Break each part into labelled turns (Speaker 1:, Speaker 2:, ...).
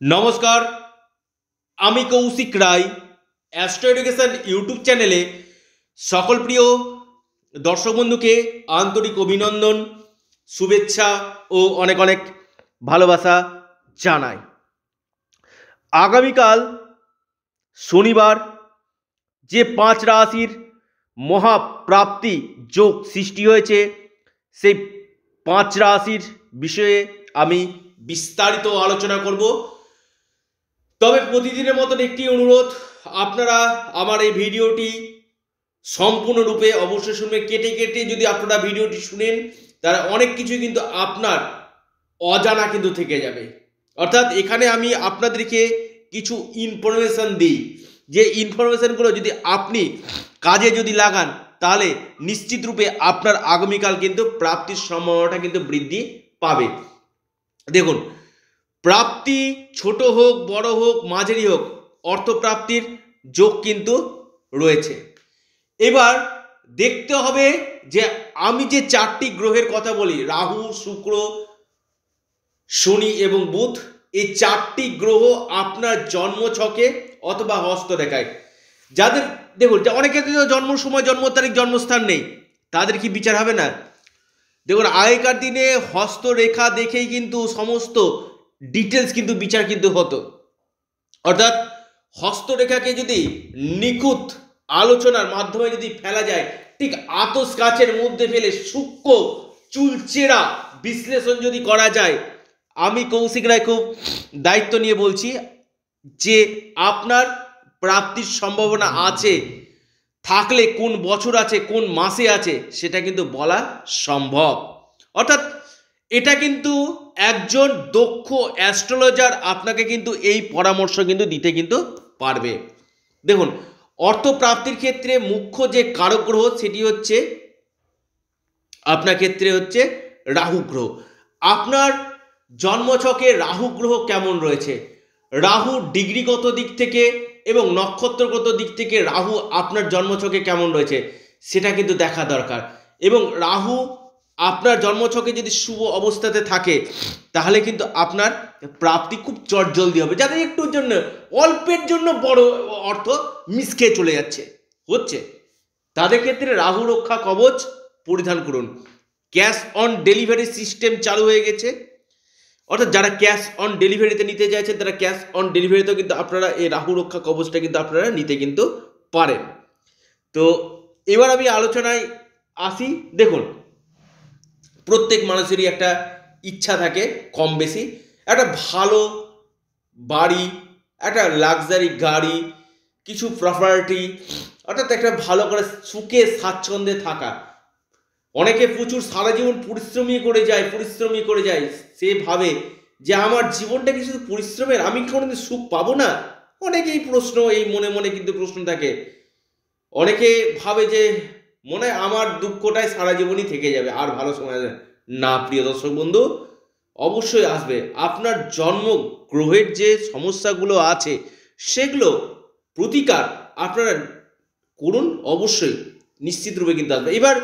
Speaker 1: নমস্কার, আমি Koushik Roy astro education YouTube চ্যানেলে সকল প্রিয় দর্শক বন্ধুকে আন্তরিক অভিনন্দন, শুভেচ্ছা ও অনেক অনেক ভালোবাসা জানাই। আগামীকাল শনিবার যে 5 রাশির মহাপ্রাপ্তি যোগ সৃষ্টি হয়েছে, সেই 5 রাশির বিষয়ে আমি বিস্তারিত আলোচনা করব। তবে প্রতিদিনের মতন একটি অনুরোধ, আপনারা আমার এই ভিডিওটি সম্পূর্ণরূপে অবশ্যই শুনবেন। কেটে কেটে যদি আপনারা ভিডিওটি শুনেন, তাহলে অনেক কিছু কিন্তু আপনার অজানা কিন্তু থেকে যাবে। অর্থাৎ এখানে আমি আপনাদেরকে কিছু ইনফরমেশন দিই, যে ইনফরমেশনগুলো যদি আপনি কাজে যদি লাগান, তাহলে নিশ্চিত রূপে আপনার আগামীকাল কিন্তু প্রাপ্তির সম্ভাবনাটা কিন্তু বৃদ্ধি পাবে। দেখুন, প্রাপ্তি ছোট হোক, বড় হোক, মাঝারি হোক, অর্থপ্রাপ্তির যোগ কিন্তু রয়েছে। এবার দেখতে হবে যে আমি যে 4টি গ্রহের কথা বলি, রাহু, শুক্র, শনি এবং বুধ, এই 4টি গ্রহ আপনার জন্মছকে অথবা হস্তরেখায় যাদের, দেখুন অনেকের জন্ম সময়, জন্ম তারিখ, জন্মস্থান নেই, তাদের কি বিচার হবে না? দেখুন, আগেকার দিনে হস্তরেখা দেখেই কিন্তু সমস্ত ডিটেলস কিন্তু বিচার কিন্তু হতো। অর্থাৎ হস্তরেখাকে যদি নিখুঁত আলোচনার মাধ্যমে যদি ফেলা যায়, ঠিক আতস কাচের মধ্যে ফেলে সূক্ষ্ম চুলচেরা বিশ্লেষণ যদি করা যায়, আমি কৌশিক রায় খুব দায়িত্ব নিয়ে বলছি যে আপনার প্রাপ্তির সম্ভাবনা আছে, থাকলে কোন বছর আছে, কোন মাসে আছে, সেটা কিন্তু বলা সম্ভব। অর্থাৎ এটা কিন্তু একজন দক্ষ অ্যাস্ট্রোলজার আপনাকে কিন্তু এই পরামর্শ কিন্তু দিতে কিন্তু পারবে। দেখুন, অর্থপ্রাপ্তির ক্ষেত্রে মুখ্য যে কারক গ্রহ, সেটি হচ্ছে আপনার ক্ষেত্রে হচ্ছে রাহু গ্রহ। আপনার জন্মছকে রাহু গ্রহ কেমন রয়েছে, রাহু ডিগ্রিগত দিক থেকে এবং নক্ষত্রগত দিক থেকে রাহু আপনার জন্মছকে কেমন রয়েছে, সেটা কিন্তু দেখা দরকার। এবং রাহু আপনার জন্মছকে যদি শুভ অবস্থাতে থাকে, তাহলে কিন্তু আপনার প্রাপ্তি খুব চটজলদি হবে। যাদের একটুর জন্য, অল্পের জন্য বড় অর্থ মিসকে চলে হচ্ছে, তাদের ক্ষেত্রে রাহু রক্ষা কবচ পরিধান করুন। ক্যাশ অন ডেলিভারি সিস্টেম চালু হয়ে গেছে। অর্থাৎ যারা ক্যাশ অন ডেলিভারিতে নিতে চাইছেন, তারা ক্যাশ অন ডেলিভারিতেও কিন্তু আপনারা এই রাহু রক্ষা কবচটা কিন্তু আপনারা নিতে কিন্তু পারেন। তো এবার আমি আলোচনায় আসি। দেখুন, প্রত্যেক মানুষেরই একটা ইচ্ছা থাকে কম বেশি, একটা ভালো বাড়ি, একটা লাক্সারি গাড়ি, কিছু প্রপার্টি, অর্থাৎ একটা ভালো করে সুখে স্বাচ্ছন্দ্যে থাকা। অনেকে প্রচুর সারা জীবন পরিশ্রমী করে যায়, সে ভাবে যে আমার জীবনটা কি শুধু পরিশ্রমের, আমি কোনোদিন সুখ পাবো না। অনেকেই প্রশ্ন, এই মনে মনে কিন্তু প্রশ্ন থাকে। অনেকে ভাবে যে মনে হয় আমার দুঃখটাই সারা জীবনই থেকে যাবে, আর ভালো সময় আসবে না। প্রিয় দর্শক বন্ধু, অবশ্যই আসবে। আপনার জন্ম গ্রহের যে সমস্যাগুলো আছে, সেগুলো প্রতিকার আপনারা করুন, অবশ্যই নিশ্চিত রূপে কিন্তু আসবে। এবার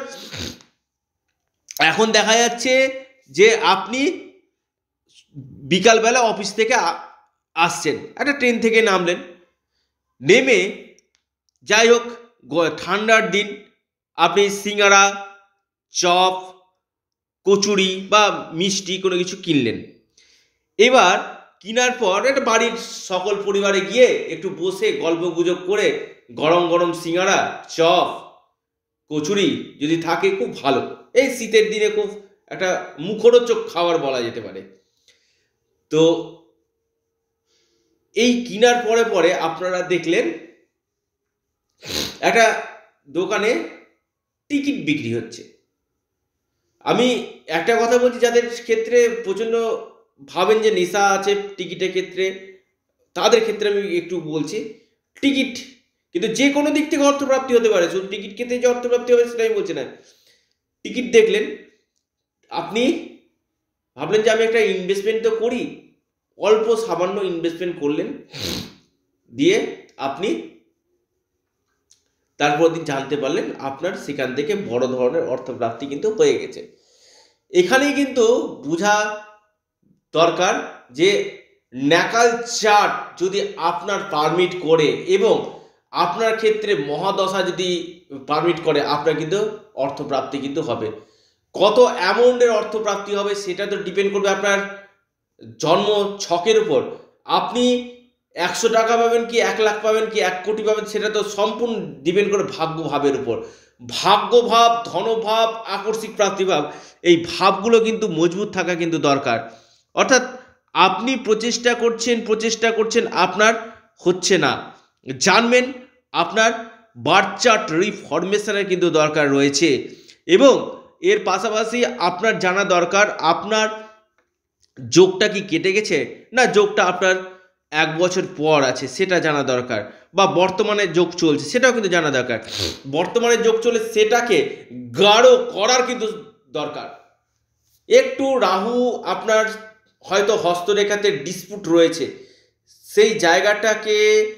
Speaker 1: এখন দেখা যাচ্ছে যে আপনি বিকালবেলা অফিস থেকে আসছেন, একটা ট্রেন থেকে নামলেন, নেমে যাই হোক ঠান্ডার দিন আপনি সিঙ্গারা, চপ, কচুরি বা মিষ্টি কোনো কিছু কিনলেন। এবার কেনার পর একটা বাড়ির সকল পরিবারে গিয়ে একটু বসে গল্প গুজব করে গরম গরম সিঙ্গারা, চপ, কচুরি যদি থাকে খুব ভালো। এই শীতের দিনে খুব একটা মুখরোচক খাবার বলা যেতে পারে। তো এই কেনার পরে পরে আপনারা দেখলেন একটা দোকানে টিকিট বিক্রি হচ্ছে। আমি একটা কথা বলছি, যাদের ক্ষেত্রে প্রচণ্ড ভাবেন যে নেশা আছে টিকিটের ক্ষেত্রে, তাদের ক্ষেত্রে আমি একটু বলছি। টিকিট কিন্তু যে কোনো দিক থেকে অর্থপ্রাপ্তি হতে পারে, শুধু টিকিট কেটে যে অর্থপ্রাপ্তি হবে সেটা আমি বলছি না। টিকিট দেখলেন, আপনি ভাবলেন যে আমি একটা ইনভেস্টমেন্ট তো করি, অল্প সামান্য ইনভেস্টমেন্ট করলেন, দিয়ে আপনি তারপর দিন জানতে পারলেন আপনার সেখান থেকে বড় ধরনের অর্থপ্রাপ্তি কিন্তু হয়ে গেছে। এখানেই কিন্তু বোঝা দরকার যে ন্যাকাল চার্ট যদি আপনার পারমিট করে এবং আপনার ক্ষেত্রে মহাদশা যদি পারমিট করে, আপনার কিন্তু অর্থপ্রাপ্তি কিন্তু হবে। কত অ্যামাউন্টের অর্থপ্রাপ্তি হবে সেটা তো ডিপেন্ড করবে আপনার জন্ম ছকের উপর। আপনি 100 টাকা পাবেন কি 1 লাখ পাবেন কি 1 কোটি পাবেন, সেটা তো সম্পূর্ণ ডিপেন্ড করে ভাগ্যভাবের উপর। ভাগ্যভাব, ধনভাব, আকস্মিক প্রাপ্তিভাব, এই ভাবগুলো কিন্তু মজবুত থাকা কিন্তু দরকার। অর্থাৎ আপনি প্রচেষ্টা করছেন, আপনার হচ্ছে না, জানবেন আপনার বার্থ চার্ট রিফরমেশনের কিন্তু দরকার রয়েছে। এবং এর পাশাপাশি আপনার জানা দরকার আপনার যোগটা কি কেটে গেছে, না যোগটা আপনার 1 বছর পর আছে, সেটা জানা দরকার। বা বর্তমানে যোগ চলছে সেটাও কিন্তু জানা দরকার। বর্তমানে যোগ চলে সেটাকে গাঢ় করার কিন্তু দরকার। একটু রাহু আপনার হয়তো হস্তরেখাতে ডিসপুট রয়েছে, সেই জায়গাটাকে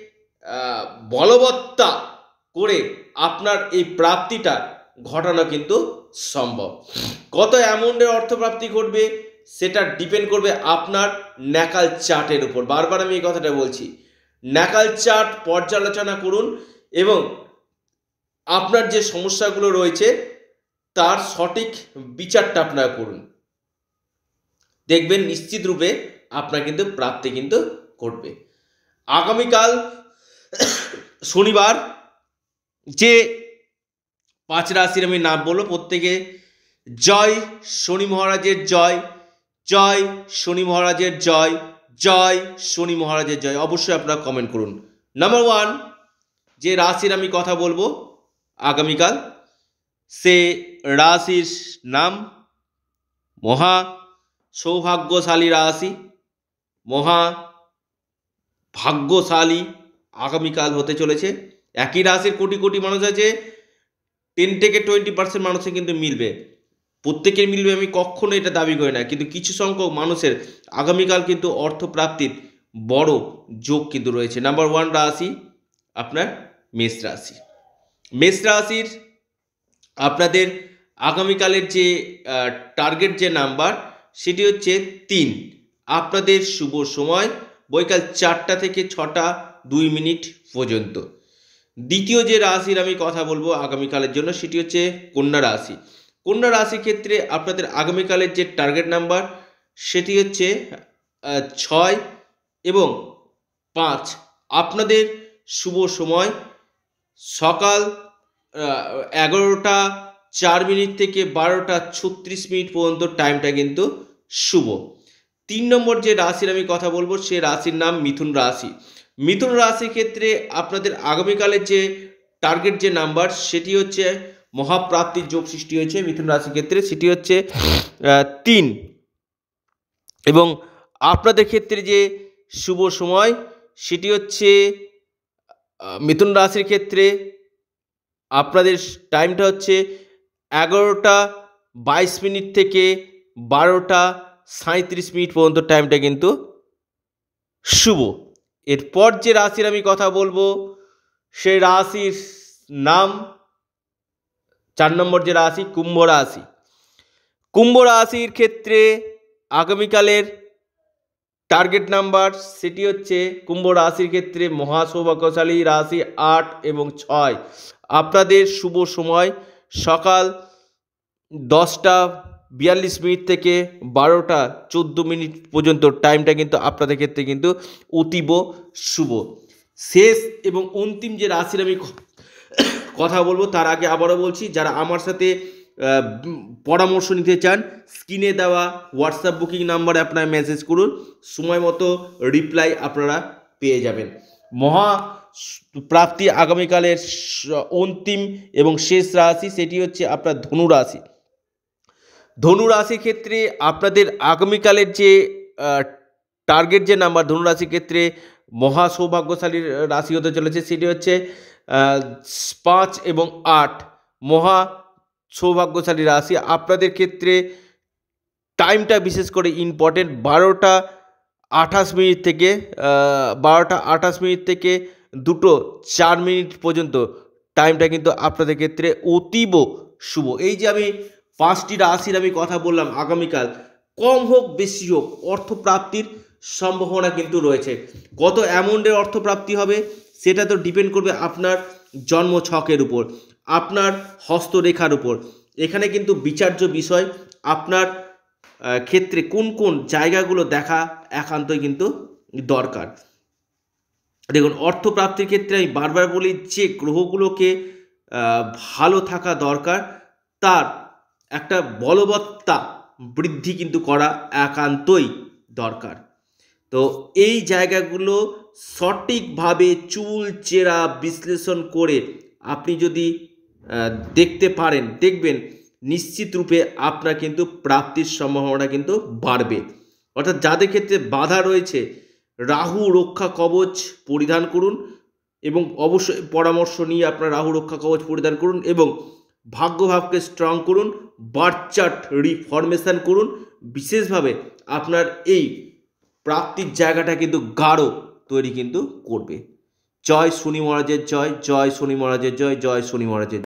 Speaker 1: বলবত্তা করে আপনার এই প্রাপ্তিটা ঘটানো কিন্তু সম্ভব। কত অ্যামাউন্টের অর্থপ্রাপ্তি ঘটবে সেটা ডিপেন্ড করবে আপনার ন্যাকাল চার্টের উপর। বারবার আমি এই কথাটা বলছি, ন্যাকাল চার্ট পর্যালোচনা করুন এবং আপনার যে সমস্যাগুলো রয়েছে তার সঠিক বিচারটা আপনারা করুন, দেখবেন নিশ্চিত রূপে আপনার কিন্তু প্রাপ্তি কিন্তু ঘটবে। আগামীকাল শনিবার যে 5 রাশির আমি নাম বলবো, প্রত্যেকে জয় শনি মহারাজের জয়, জয় শনি মহারাজের জয়, জয় শনি মহারাজের জয় অবশ্যই আপনারা কমেন্ট করুন। নাম্বার 1 যে রাশির আমি কথা বলবো আগামীকাল, সে রাশির নাম মহা সৌভাগ্যশালী রাশি, মহা ভাগ্যশালী আগামীকাল হতে চলেছে। একই রাশির কোটি কোটি মানুষ আছে, 10 থেকে 20% মানুষের কিন্তু মিলবে, প্রত্যেকের মিলবে আমি কখনো এটা দাবি করি না, কিন্তু কিছু সংখ্যক মানুষের আগামীকাল কিন্তু অর্থপ্রাপ্তির বড় যোগ কিন্তু রয়েছে। নাম্বার 1 রাশি আপনার মেষ রাশি। মেষ রাশির আপনাদের আগামীকালের যে টার্গেট যে নাম্বার সেটি হচ্ছে 3। আপনাদের শুভ সময় বৈকাল 4টা থেকে 6টা 2 মিনিট পর্যন্ত। দ্বিতীয় যে রাশির আমি কথা বলবো আগামীকালের জন্য সেটি হচ্ছে কন্যা রাশি। কন্যা রাশির ক্ষেত্রে আপনাদের আগামীকালের যে টার্গেট নাম্বার সেটি হচ্ছে 6 এবং 5। আপনাদের শুভ সময় সকাল 11টা 4 মিনিট থেকে 12টা 36 মিনিট পর্যন্ত টাইমটা কিন্তু শুভ। 3 নম্বর যে রাশির আমি কথা বলবো সে রাশির নাম মিথুন রাশি। মিথুন রাশির ক্ষেত্রে আপনাদের আগামীকালের যে টার্গেট যে নাম্বার সেটি হচ্ছে মহাপ্রাপ্তির যোগ সৃষ্টি হয়েছে মিথুন রাশির ক্ষেত্রে, সেটি হচ্ছে 3। এবং আপনাদের ক্ষেত্রে যে শুভ সময় সেটি হচ্ছে মিথুন রাশির ক্ষেত্রে আপনাদের টাইমটা হচ্ছে 11টা 22 মিনিট থেকে 12টা 37 মিনিট পর্যন্ত টাইমটা কিন্তু শুভ। এরপর যে রাশির আমি কথা বলবো সেই রাশির নাম 4 নম্বর যে রাশি কুম্ভ রাশি। কুম্ভ রাশির ক্ষেত্রে আগামীকালের টার্গেট নাম্বার সেটি হচ্ছে কুম্ভ রাশির ক্ষেত্রে মহাসৌভাগ্যশালী রাশি 8 এবং 6। আপনাদের শুভ সময় সকাল 10টা 42 মিনিট থেকে 12টা 14 মিনিট পর্যন্ত টাইমটা কিন্তু আপনাদের ক্ষেত্রে কিন্তু অতীব শুভ। শেষ এবং অন্তিম যে রাশির আমি কথা বলবো তার আগে আবারও বলছি, যারা আমার সাথে পরামর্শ নিতে চান স্ক্রিনে দেওয়া হোয়াটসঅ্যাপ বুকিং নাম্বারে আপনারা মেসেজ করুন, সময় মতো রিপ্লাই আপনারা পেয়ে যাবেন। মহা প্রাপ্তি আগামীকালের অন্তিম এবং শেষ রাশি সেটি হচ্ছে আপনার ধনু রাশি। ধনু রাশির ক্ষেত্রে আপনাদের আগামীকালের যে টার্গেট যে নাম্বার ধনু রাশির ক্ষেত্রে মহা সৌভাগ্যশালী রাশি হতে চলেছে সেটি হচ্ছে 5 এবং 8 মহা সৌভাগ্যশালী রাশি। আপনাদের ক্ষেত্রে টাইমটা বিশেষ করে ইম্পর্টেন্ট 12টা 28 মিনিট থেকে 2টো 4 মিনিট পর্যন্ত টাইমটা কিন্তু আপনাদের ক্ষেত্রে অতীব শুভ। এই যে আমি 5টি রাশির আমি কথা বললাম আগামীকাল কম হোক বেশি হোক অর্থপ্রাপ্তির সম্ভাবনা কিন্তু রয়েছে। কত অ্যামাউন্টের অর্থপ্রাপ্তি হবে সেটা তো ডিপেন্ড করবে আপনার জন্ম ছকের উপর, আপনার হস্তরেখার উপর। এখানে কিন্তু বিচার্য বিষয় আপনার ক্ষেত্রে কোন কোন জায়গাগুলো দেখা একান্তই কিন্তু দরকার। দেখুন, অর্থপ্রাপ্তির ক্ষেত্রে আমি বারবার বলি যে গ্রহগুলোকে ভালো থাকা দরকার, তার একটা বলবত্তা বৃদ্ধি কিন্তু করা একান্তই দরকার। তো এই জায়গাগুলো সঠিকভাবে চুলচেরা বিশ্লেষণ করে আপনি যদি দেখতে পারেন, দেখবেন নিশ্চিত রূপে আপনার কিন্তু প্রাপ্তির সম্ভাবনা কিন্তু বাড়বে। অর্থাৎ যাদের ক্ষেত্রে বাধা রয়েছে, রাহু রক্ষা কবচ পরিধান করুন এবং অবশ্যই পরামর্শ নিয়ে আপনার রাহু রক্ষা কবচ পরিধান করুন এবং ভাগ্যভাবকে স্ট্রং করুন, বার্থ চার্ট রিফরমেশন করুন। বিশেষভাবে আপনার এই প্রাপ্তির জায়গাটা কিন্তু গাঢ় তৈরি কিন্তু করবে। জয় শনি মহারাজের জয়, জয় শনি মহারাজের জয়, জয় শনি মহারাজের।